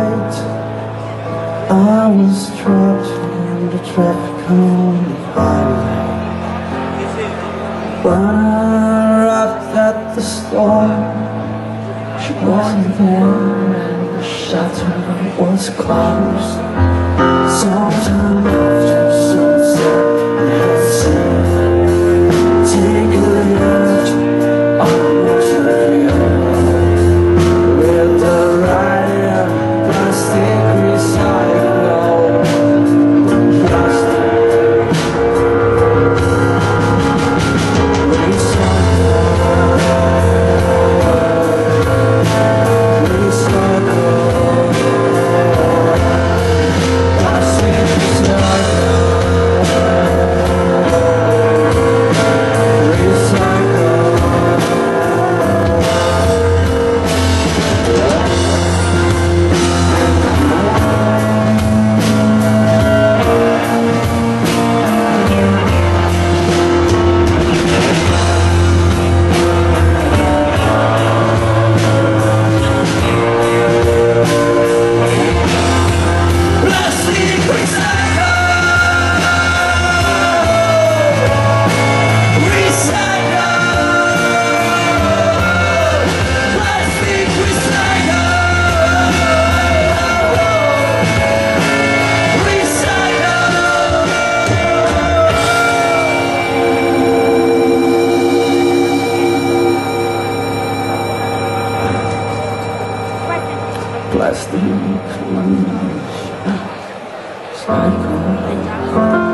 night I was trapped in the traffic on the highway. When I arrived at the store, she wasn't there and the shutter was closed. Sometime after sunset, let's take a look on the trail with the rider, plastic recycle, plastic lunch cycle.